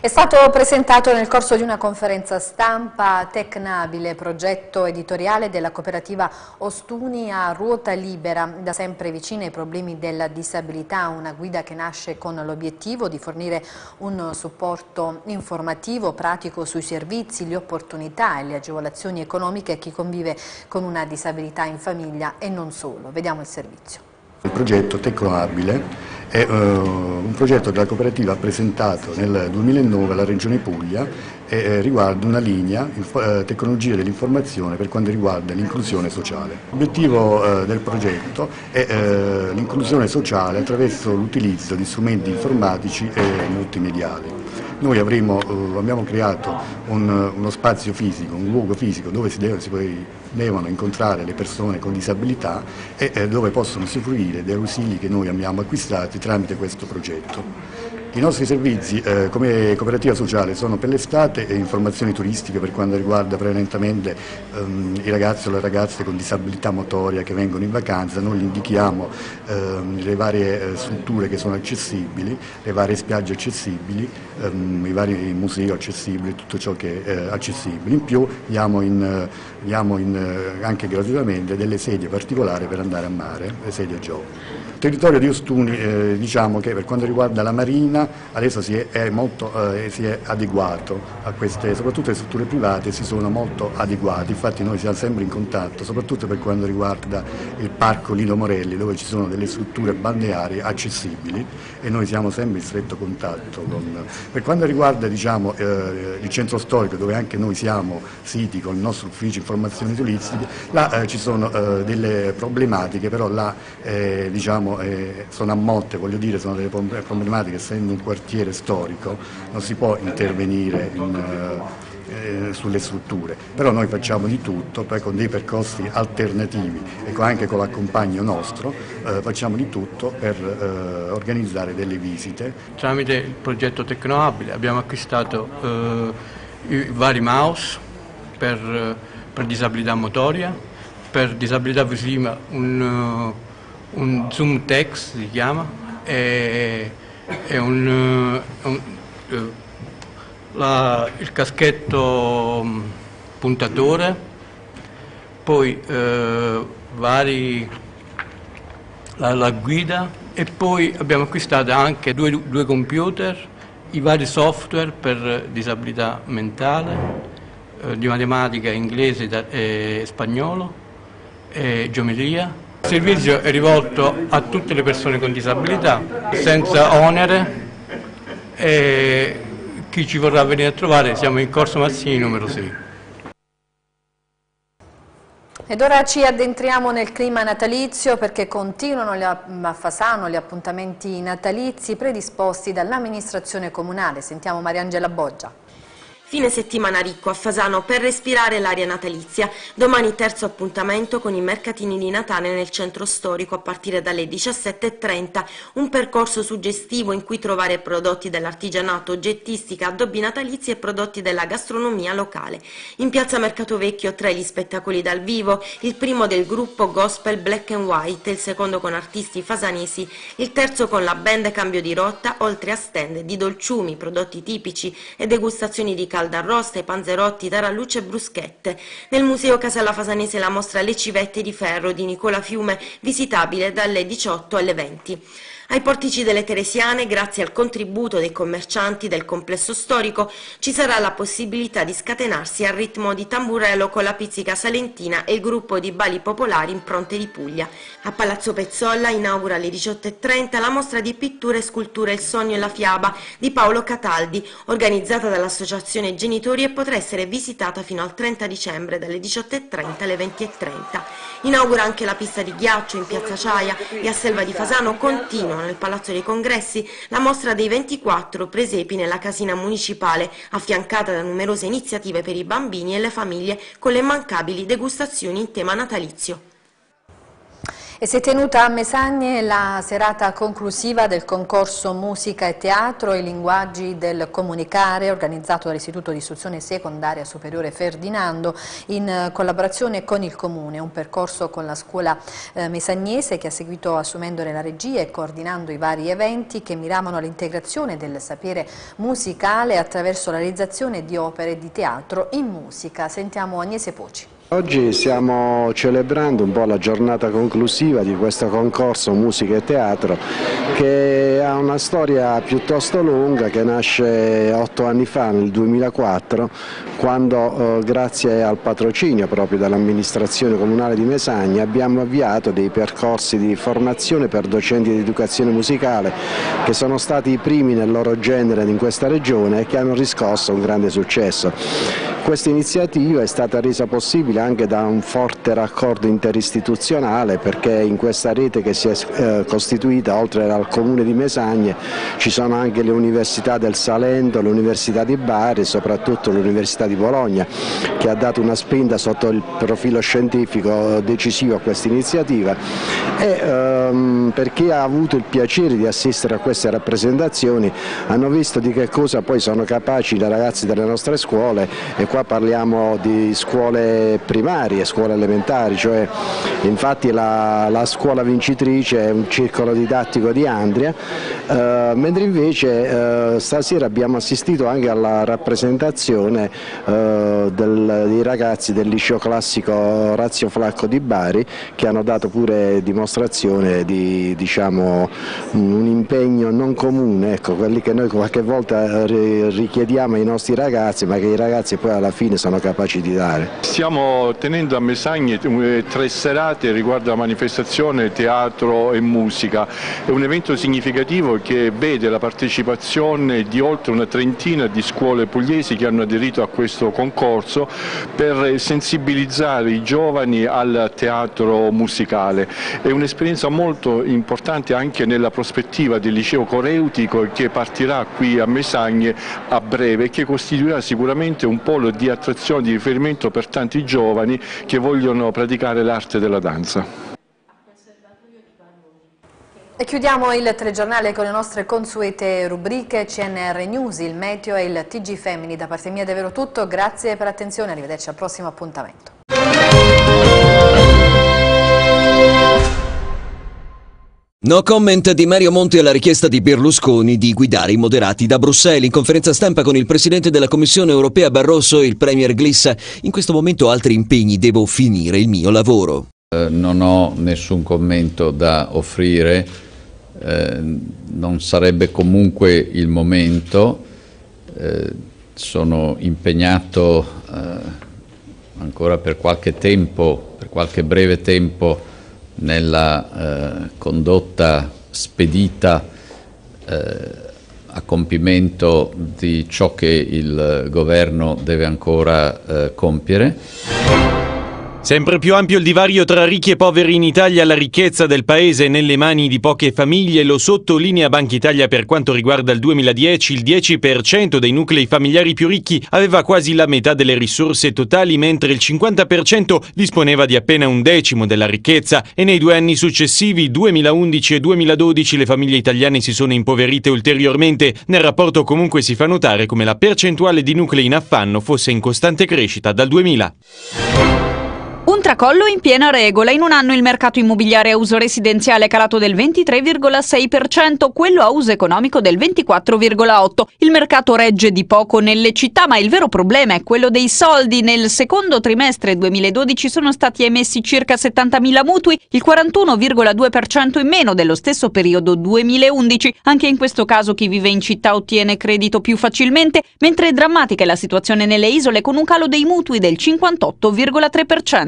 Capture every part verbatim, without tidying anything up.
È stato presentato nel corso di una conferenza stampa Tecnabile, progetto editoriale della cooperativa Ostuni a ruota libera, da sempre vicina ai problemi della disabilità, una guida che nasce con l'obiettivo di fornire un supporto informativo, pratico sui servizi, le opportunità e le agevolazioni economiche a chi convive con una disabilità in famiglia e non solo. Vediamo il servizio. Il progetto Tecnabile è uh, un progetto che la cooperativa ha presentato nel duemilanove alla Regione Puglia e eh, riguarda una linea eh, tecnologia dell'informazione per quanto riguarda l'inclusione sociale. L'obiettivo eh, del progetto è eh, l'inclusione sociale attraverso l'utilizzo di strumenti informatici e multimediali. Noi avremo, eh, abbiamo creato un, uno spazio fisico, un luogo fisico dove si, deve, si poi devono incontrare le persone con disabilità e eh, dove possono usufruire dei ausili che noi abbiamo acquistati tramite questo progetto. I nostri servizi eh, come cooperativa sociale sono per l'estate e informazioni turistiche per quanto riguarda prevalentemente ehm, i ragazzi o le ragazze con disabilità motoria che vengono in vacanza. Noi gli indichiamo ehm, le varie eh, strutture che sono accessibili, le varie spiagge accessibili, ehm, i vari musei accessibili, tutto ciò che è eh, accessibile. In più diamo, in, eh, diamo in, eh, anche gratuitamente delle sedie particolari per andare a mare, le sedie a gioco. Il territorio di Ostuni, eh, diciamo che per quanto riguarda la marina, adesso si è, è molto, eh, si è adeguato a queste, soprattutto le strutture private si sono molto adeguate, infatti noi siamo sempre in contatto, soprattutto per quanto riguarda il parco Lido Morelli, dove ci sono delle strutture balneari accessibili e noi siamo sempre in stretto contatto con. Per quanto riguarda diciamo, eh, il centro storico, dove anche noi siamo siti con il nostro ufficio informazioni turistiche, là eh, ci sono eh, delle problematiche, però là eh, diciamo, eh, sono a monte, voglio dire, sono delle problematiche, essendo un quartiere storico non si può intervenire in, eh, sulle strutture, però noi facciamo di tutto, poi con dei percorsi alternativi e anche con l'accompagno nostro eh, facciamo di tutto per eh, organizzare delle visite. Tramite il progetto Tecnabile abbiamo acquistato eh, i vari mouse per, per disabilità motoria, per disabilità visiva un, un Zoom Text si chiama, e, e un, un, la, il caschetto puntatore, poi eh, vari, la, la guida, e poi abbiamo acquistato anche due, due computer, i vari software per disabilità mentale, eh, di matematica, inglese e spagnolo e geometria. Il servizio è rivolto a tutte le persone con disabilità, senza onere, e chi ci vorrà venire a trovare siamo in Corso Mazzini numero sei. Ed ora ci addentriamo nel clima natalizio perché continuano a Fasano gli appuntamenti natalizi predisposti dall'amministrazione comunale. Sentiamo Mariangela Boggia. Fine settimana ricco a Fasano per respirare l'aria natalizia. Domani terzo appuntamento con i mercatini di Natale nel centro storico a partire dalle diciassette e trenta. Un percorso suggestivo in cui trovare prodotti dell'artigianato, oggettistica, addobbi natalizi e prodotti della gastronomia locale. In piazza Mercato Vecchio tre gli spettacoli dal vivo, il primo del gruppo Gospel Black and White, il secondo con artisti fasanesi, il terzo con la band Cambio di Rotta, oltre a stand di dolciumi, prodotti tipici e degustazioni di caldarroste, panzerotti, tarallucce e bruschette. Nel Museo Casella Fasanese la mostra Le civette di ferro di Nicola Fiume, visitabile dalle diciotto alle venti. Ai portici delle Teresiane, grazie al contributo dei commercianti del complesso storico, ci sarà la possibilità di scatenarsi al ritmo di tamburello con la pizzica salentina e il gruppo di balli popolari Impronte di Puglia. A Palazzo Pezzolla inaugura alle diciotto e trenta la mostra di pitture e sculture Il sogno e la fiaba di Paolo Cataldi, organizzata dall'Associazione Genitori, e potrà essere visitata fino al trenta dicembre dalle diciotto e trenta alle venti e trenta. Inaugura anche la pista di ghiaccio in Piazza Ciaia e a Selva di Fasano continua nel Palazzo dei Congressi la mostra dei ventiquattro presepi nella casina municipale, affiancata da numerose iniziative per i bambini e le famiglie con le immancabili degustazioni in tema natalizio. E si è tenuta a Mesagne la serata conclusiva del concorso Musica e Teatro i linguaggi del comunicare organizzato dall'Istituto di Istruzione Secondaria Superiore Ferdinando in collaborazione con il Comune, un percorso con la scuola eh, mesagnese che ha seguito assumendone la regia e coordinando i vari eventi che miravano all'integrazione del sapere musicale attraverso la realizzazione di opere di teatro in musica. Sentiamo Agnese Poci. Oggi stiamo celebrando un po' la giornata conclusiva di questo concorso Musica e Teatro che ha una storia piuttosto lunga, che nasce otto anni fa, nel duemilaquattro, quando eh, grazie al patrocinio proprio dell'amministrazione comunale di Mesagna abbiamo avviato dei percorsi di formazione per docenti di educazione musicale che sono stati i primi nel loro genere in questa regione e che hanno riscosso un grande successo. Questa iniziativa è stata resa possibile anche da un forte raccordo interistituzionale, perché in questa rete che si è eh, costituita, oltre al Comune di Mesagne, ci sono anche le università del Salento, l'Università di Bari e soprattutto l'Università di Bologna, che ha dato una spinta sotto il profilo scientifico decisivo a questa iniziativa. E ehm, per chi ha avuto il piacere di assistere a queste rappresentazioni hanno visto di che cosa poi sono capaci i ragazzi delle nostre scuole, e qua parliamo di scuole primarie, scuole elementari, cioè infatti la, la scuola vincitrice è un circolo didattico di Andria, eh, mentre invece eh, stasera abbiamo assistito anche alla rappresentazione eh, del, dei ragazzi del liceo classico Orazio Flacco di Bari, che hanno dato pure dimostrazione di, diciamo, un impegno non comune, ecco, quelli che noi qualche volta richiediamo ai nostri ragazzi, ma che i ragazzi poi alla fine sono capaci di dare. Stiamo tenendo a Mesagne tre serate riguardo alla manifestazione teatro e musica. È un evento significativo che vede la partecipazione di oltre una trentina di scuole pugliesi che hanno aderito a questo concorso per sensibilizzare i giovani al teatro musicale. È un'esperienza molto importante anche nella prospettiva del liceo coreutico che partirà qui a Mesagne a breve e che costituirà sicuramente un polo di attrazione, di riferimento per tanti giovani che vogliono praticare l'arte della danza. E chiudiamo il telegiornale con le nostre consuete rubriche C N R News, il meteo e il T G Femini. Da parte mia è davvero tutto, grazie per l'attenzione, arrivederci al prossimo appuntamento. No comment di Mario Monti alla richiesta di Berlusconi di guidare i moderati da Bruxelles. In conferenza stampa con il Presidente della Commissione Europea Barroso e il Premier Glissa: in questo momento ho altri impegni, devo finire il mio lavoro. Eh, non ho nessun commento da offrire, eh, non sarebbe comunque il momento, eh, sono impegnato eh, ancora per qualche tempo, per qualche breve tempo, nella eh, condotta spedita eh, a compimento di ciò che il governo deve ancora eh, compiere. Sempre più ampio il divario tra ricchi e poveri in Italia, la ricchezza del paese è nelle mani di poche famiglie, lo sottolinea Banca Italia. Per quanto riguarda il duemiladieci, il dieci per cento dei nuclei familiari più ricchi aveva quasi la metà delle risorse totali, mentre il cinquanta per cento disponeva di appena un decimo della ricchezza, e nei due anni successivi, duemilaundici e duemiladodici, le famiglie italiane si sono impoverite ulteriormente. Nel rapporto comunque si fa notare come la percentuale di nuclei in affanno fosse in costante crescita dal duemila. Un tracollo in piena regola. In un anno il mercato immobiliare a uso residenziale è calato del ventitré virgola sei per cento, quello a uso economico del ventiquattro virgola otto per cento. Il mercato regge di poco nelle città, ma il vero problema è quello dei soldi. Nel secondo trimestre duemiladodici sono stati emessi circa settantamila mutui, il quarantuno virgola due per cento in meno dello stesso periodo duemilaundici. Anche in questo caso chi vive in città ottiene credito più facilmente, mentre è drammatica è la situazione nelle isole, con un calo dei mutui del cinquantotto virgola tre per cento.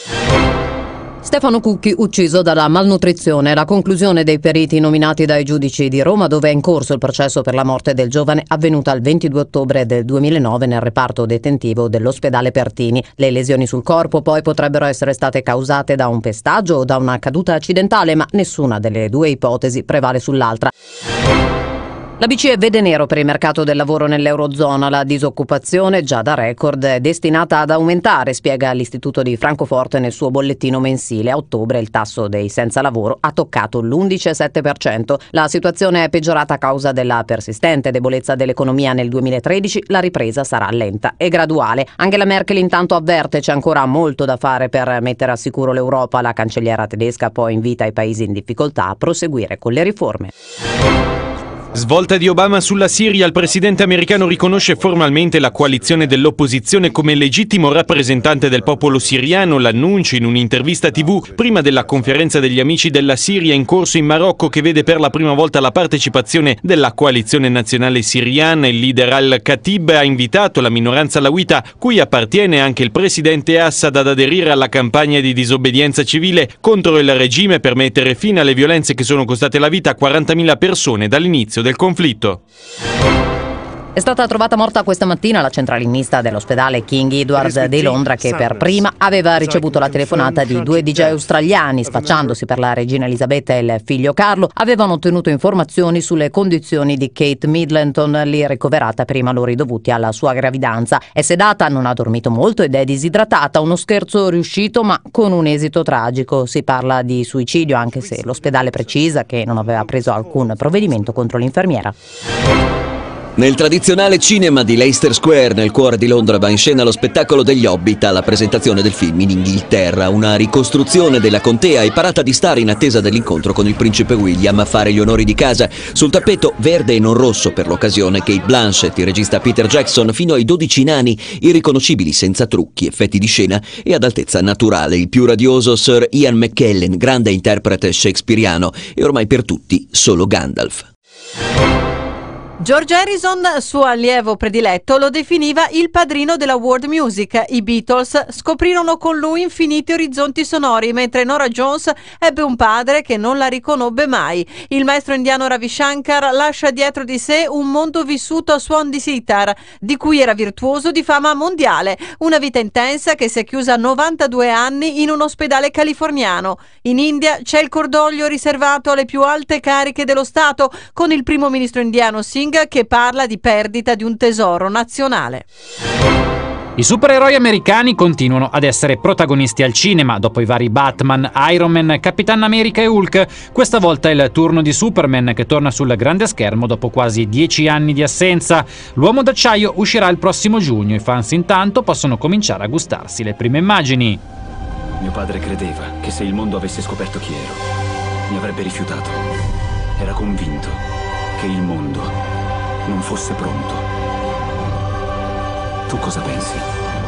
Stefano Cucchi ucciso dalla malnutrizione. La conclusione dei periti nominati dai giudici di Roma, dove è in corso il processo per la morte del giovane avvenuta il ventidue ottobre del duemilanove nel reparto detentivo dell'ospedale Pertini. Le lesioni sul corpo poi potrebbero essere state causate da un pestaggio o da una caduta accidentale, ma nessuna delle due ipotesi prevale sull'altra. La B C E vede nero per il mercato del lavoro nell'Eurozona. La disoccupazione, già da record, è destinata ad aumentare, spiega l'Istituto di Francoforte nel suo bollettino mensile. A ottobre il tasso dei senza lavoro ha toccato l'undici virgola sette per cento. La situazione è peggiorata a causa della persistente debolezza dell'economia nel duemilatredici. La ripresa sarà lenta e graduale. Angela Merkel intanto avverte c'è ancora molto da fare per mettere al sicuro l'Europa. La cancelliera tedesca poi invita i paesi in difficoltà a proseguire con le riforme. Svolta di Obama sulla Siria, il presidente americano riconosce formalmente la coalizione dell'opposizione come legittimo rappresentante del popolo siriano. L'annuncio in un'intervista tivù prima della conferenza degli amici della Siria in corso in Marocco, che vede per la prima volta la partecipazione della coalizione nazionale siriana. Il leader al-Khatib ha invitato la minoranza alawita, cui appartiene anche il presidente Assad, ad aderire alla campagna di disobbedienza civile contro il regime per mettere fine alle violenze che sono costate la vita a quarantamila persone dall'inizio del conflitto. È stata trovata morta questa mattina la centralinista dell'ospedale King Edward di Londra, che per prima aveva ricevuto la telefonata di due D J australiani. Spacciandosi per la regina Elisabetta e il figlio Carlo, avevano ottenuto informazioni sulle condizioni di Kate Middleton, lì ricoverata per i malori dovuti alla sua gravidanza. È sedata, non ha dormito molto ed è disidratata. Uno scherzo riuscito ma con un esito tragico. Si parla di suicidio, anche se l'ospedale precisa che non aveva preso alcun provvedimento contro l'infermiera. Nel tradizionale cinema di Leicester Square, nel cuore di Londra, va in scena lo spettacolo degli Hobbit alla presentazione del film in Inghilterra. Una ricostruzione della contea e parata di star in attesa dell'incontro con il principe William a fare gli onori di casa. Sul tappeto verde e non rosso per l'occasione Cate Blanchett, il regista Peter Jackson, fino ai dodici nani, irriconoscibili senza trucchi, effetti di scena e ad altezza naturale. Il più radioso Sir Ian McKellen, grande interprete shakespeariano, e ormai per tutti solo Gandalf. George Harrison, suo allievo prediletto, lo definiva il padrino della world music. I Beatles scoprirono con lui infiniti orizzonti sonori, mentre Norah Jones ebbe un padre che non la riconobbe mai. Il maestro indiano Ravi Shankar lascia dietro di sé un mondo vissuto a suon di sitar, di cui era virtuoso di fama mondiale. Una vita intensa che si è chiusa a novantadue anni in un ospedale californiano. In India c'è il cordoglio riservato alle più alte cariche dello Stato, con il primo ministro indiano Singh che parla di perdita di un tesoro nazionale. I supereroi americani continuano ad essere protagonisti al cinema. Dopo i vari Batman, Iron Man, Capitan America e Hulk, questa volta è il turno di Superman, che torna sul grande schermo dopo quasi dieci anni di assenza. L'Uomo d'Acciaio uscirà il prossimo giugno. I fans intanto possono cominciare a gustarsi le prime immagini. Mio padre credeva che se il mondo avesse scoperto chi ero, mi avrebbe rifiutato. Era convinto che il mondo non fosse pronto. Tu cosa pensi?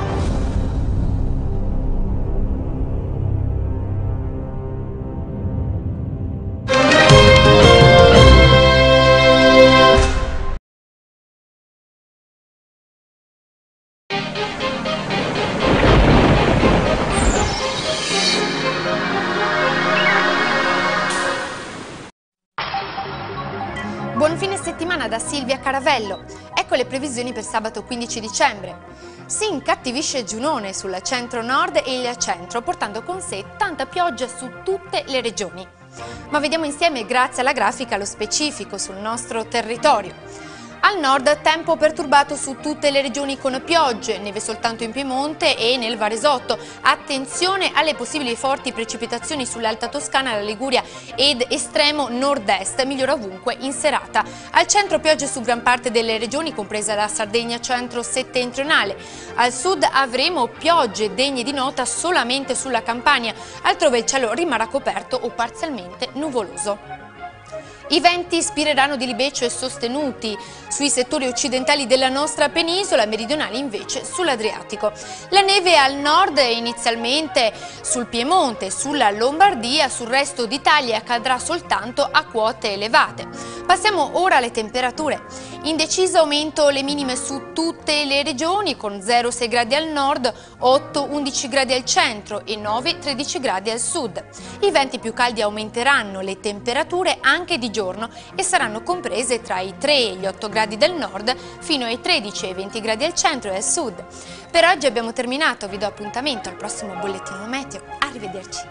Buon fine settimana da Silvia Caravello. Ecco le previsioni per sabato quindici dicembre. Si incattivisce Giunone sul centro-nord e il centro, portando con sé tanta pioggia su tutte le regioni. Ma vediamo insieme, grazie alla grafica, lo specifico sul nostro territorio. Al nord tempo perturbato su tutte le regioni con piogge, neve soltanto in Piemonte e nel Varesotto. Attenzione alle possibili forti precipitazioni sull'Alta Toscana, la Liguria ed estremo nord-est, migliora ovunque in serata. Al centro piogge su gran parte delle regioni, compresa la Sardegna centro-settentrionale. Al sud avremo piogge degne di nota solamente sulla Campania, altrove il cielo rimarrà coperto o parzialmente nuvoloso. I venti spireranno di libeccio e sostenuti sui settori occidentali della nostra penisola, meridionali invece sull'Adriatico. La neve al nord inizialmente sul Piemonte, sulla Lombardia, sul resto d'Italia cadrà soltanto a quote elevate. Passiamo ora alle temperature. In deciso aumento le minime su tutte le regioni, con zero sei gradi al nord, otto undici gradi al centro e nove tredici gradi al sud. I venti più caldi aumenteranno le temperature anche di giorno e saranno comprese tra i tre e gli otto gradi del nord fino ai tredici e venti gradi al centro e al sud. Per oggi abbiamo terminato, vi do appuntamento al prossimo bollettino meteo. Arrivederci.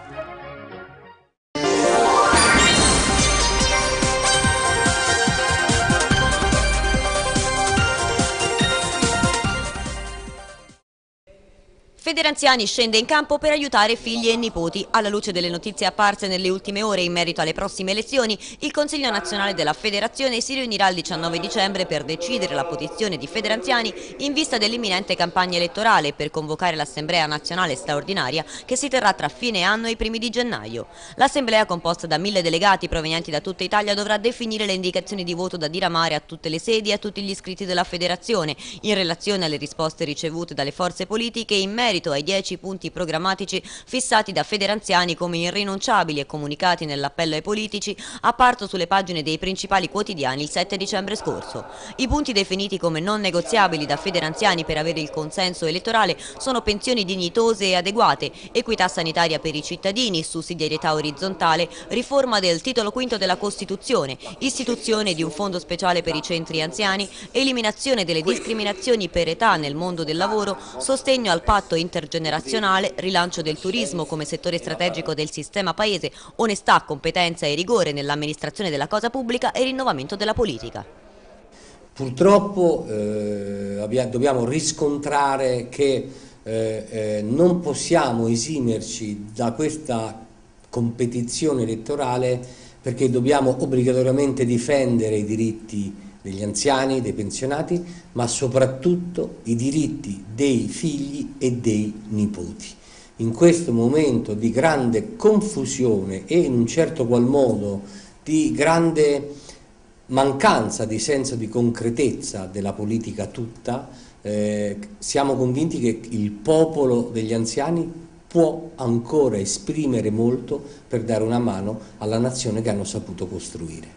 Federanziani scende in campo per aiutare figli e nipoti. Alla luce delle notizie apparse nelle ultime ore in merito alle prossime elezioni, il Consiglio nazionale della Federazione si riunirà il diciannove dicembre per decidere la posizione di Federanziani in vista dell'imminente campagna elettorale e per convocare l'Assemblea nazionale straordinaria che si terrà tra fine anno e i primi di gennaio. L'Assemblea, composta da mille delegati provenienti da tutta Italia, dovrà definire le indicazioni di voto da diramare a tutte le sedi e a tutti gli iscritti della Federazione in relazione alle risposte ricevute dalle forze politiche in merito ai dieci punti programmatici fissati da Federanziani come irrinunciabili e comunicati nell'appello ai politici apparso sulle pagine dei principali quotidiani il sette dicembre scorso. I punti definiti come non negoziabili da Federanziani per avere il consenso elettorale sono pensioni dignitose e adeguate, equità sanitaria per i cittadini, sussidiarietà orizzontale, riforma del titolo quinto della Costituzione, istituzione di un fondo speciale per i centri anziani, eliminazione delle discriminazioni per età nel mondo del lavoro, sostegno al patto intergenerazionale, rilancio del turismo come settore strategico del sistema paese, onestà, competenza e rigore nell'amministrazione della cosa pubblica e rinnovamento della politica. Purtroppo eh, abbiamo, dobbiamo riscontrare che eh, eh, non possiamo esimerci da questa competizione elettorale perché dobbiamo obbligatoriamente difendere i diritti degli anziani, dei pensionati, ma soprattutto i diritti dei figli e dei nipoti. In questo momento di grande confusione e in un certo qual modo di grande mancanza di senso di concretezza della politica tutta, eh, siamo convinti che il popolo degli anziani può ancora esprimere molto per dare una mano alla nazione che hanno saputo costruire.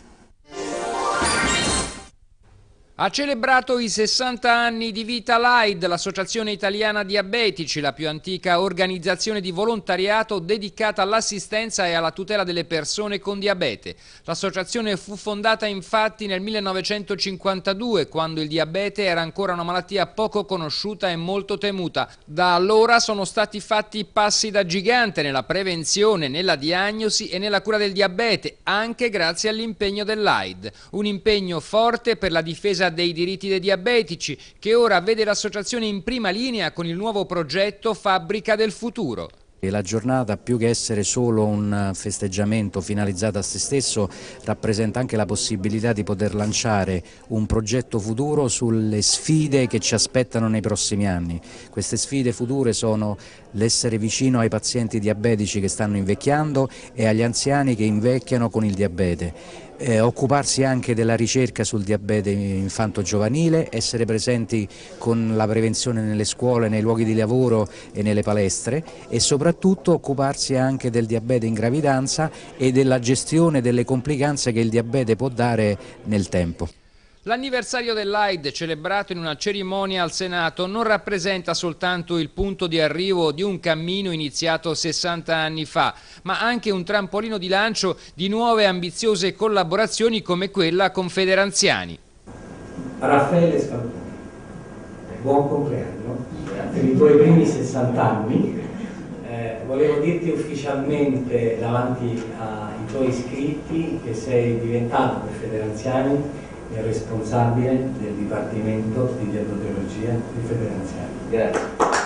Ha celebrato i sessanta anni di vita l'A I D, l'Associazione Italiana Diabetici, la più antica organizzazione di volontariato dedicata all'assistenza e alla tutela delle persone con diabete. L'associazione fu fondata infatti nel millenovecentocinquantadue, quando il diabete era ancora una malattia poco conosciuta e molto temuta. Da allora sono stati fatti passi da gigante nella prevenzione, nella diagnosi e nella cura del diabete, anche grazie all'impegno dell'A I D. Un impegno forte per la difesa dei diritti dei diabetici, che ora vede l'associazione in prima linea con il nuovo progetto Fabbrica del Futuro. La giornata, più che essere solo un festeggiamento finalizzato a se stesso, rappresenta anche la possibilità di poter lanciare un progetto futuro sulle sfide che ci aspettano nei prossimi anni. Queste sfide future sono l'essere vicino ai pazienti diabetici che stanno invecchiando e agli anziani che invecchiano con il diabete. Eh, occuparsi anche della ricerca sul diabete infanto-giovanile, essere presenti con la prevenzione nelle scuole, nei luoghi di lavoro e nelle palestre e soprattutto occuparsi anche del diabete in gravidanza e della gestione delle complicanze che il diabete può dare nel tempo. L'anniversario dell'A I D, celebrato in una cerimonia al Senato, non rappresenta soltanto il punto di arrivo di un cammino iniziato sessanta anni fa, ma anche un trampolino di lancio di nuove ambiziose collaborazioni come quella con Federanziani. Raffaele Spantoni, buon compleanno per i tuoi primi sessanta anni. Eh, volevo dirti ufficialmente davanti ai tuoi iscritti che sei diventato per Federanziani il responsabile del Dipartimento di Diabetologia di Federanziani. Grazie.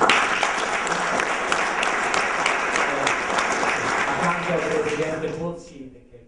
Accanto al Presidente Pozzi.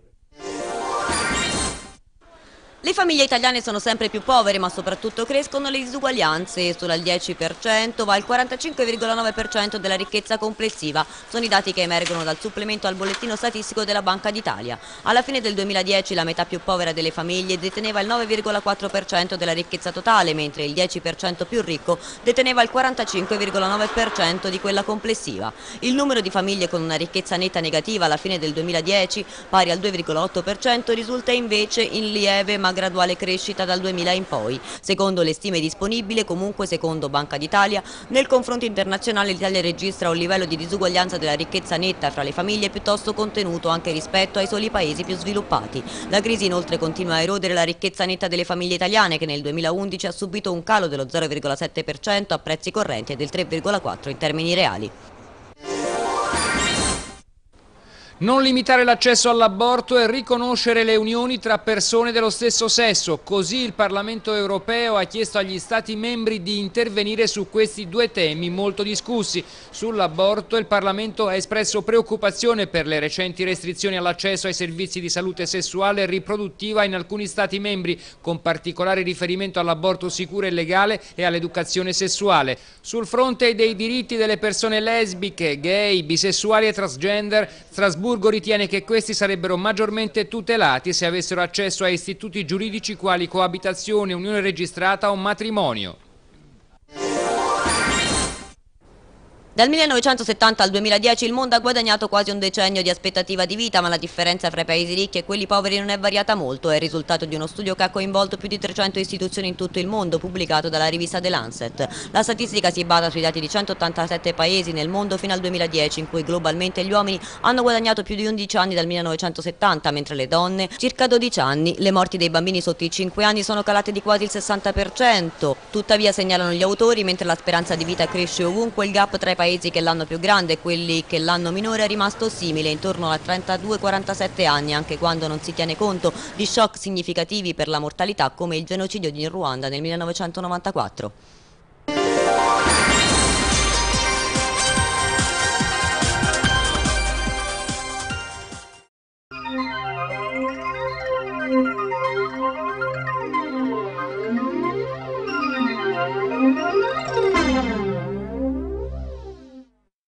Le famiglie italiane sono sempre più povere, ma soprattutto crescono le disuguaglianze. Solo al dieci per cento va il quarantacinque virgola nove per cento della ricchezza complessiva. Sono i dati che emergono dal supplemento al bollettino statistico della Banca d'Italia. Alla fine del duemiladieci la metà più povera delle famiglie deteneva il nove virgola quattro per cento della ricchezza totale, mentre il dieci per cento più ricco deteneva il quarantacinque virgola nove per cento di quella complessiva. Il numero di famiglie con una ricchezza netta negativa alla fine del duemiladieci, pari al due virgola otto per cento, risulta invece in lieve ma graduale crescita dal duemila in poi. Secondo le stime disponibili, comunque secondo Banca d'Italia, nel confronto internazionale l'Italia registra un livello di disuguaglianza della ricchezza netta fra le famiglie piuttosto contenuto anche rispetto ai soli paesi più sviluppati. La crisi inoltre continua a erodere la ricchezza netta delle famiglie italiane, che nel duemilaundici ha subito un calo dello zero virgola sette per cento a prezzi correnti e del tre virgola quattro per cento in termini reali. Non limitare l'accesso all'aborto e riconoscere le unioni tra persone dello stesso sesso. Così il Parlamento europeo ha chiesto agli Stati membri di intervenire su questi due temi molto discussi. Sull'aborto il Parlamento ha espresso preoccupazione per le recenti restrizioni all'accesso ai servizi di salute sessuale e riproduttiva in alcuni Stati membri, con particolare riferimento all'aborto sicuro e legale e all'educazione sessuale. Sul fronte dei diritti delle persone lesbiche, gay, bisessuali e transgender, Strasburgo ritiene che questi sarebbero maggiormente tutelati se avessero accesso a istituti giuridici quali coabitazione, unione registrata o matrimonio. Dal millenovecentosettanta al duemiladieci il mondo ha guadagnato quasi un decennio di aspettativa di vita, ma la differenza fra i paesi ricchi e quelli poveri non è variata molto. È il risultato di uno studio che ha coinvolto più di trecento istituzioni in tutto il mondo, pubblicato dalla rivista The Lancet. La statistica si basa sui dati di centottantasette paesi nel mondo fino al duemiladieci, in cui globalmente gli uomini hanno guadagnato più di undici anni dal millenovecentosettanta, mentre le donne circa dodici anni. Le morti dei bambini sotto i cinque anni sono calate di quasi il sessanta per cento. Tuttavia, segnalano gli autori, mentre la speranza di vita cresce ovunque, il gap tra i paesi paesi che l'hanno più grande e quelli che l'hanno minore è rimasto simile, intorno a trentadue quarantasette anni, anche quando non si tiene conto di shock significativi per la mortalità come il genocidio di Ruanda nel millenovecentonovantaquattro. Thank you.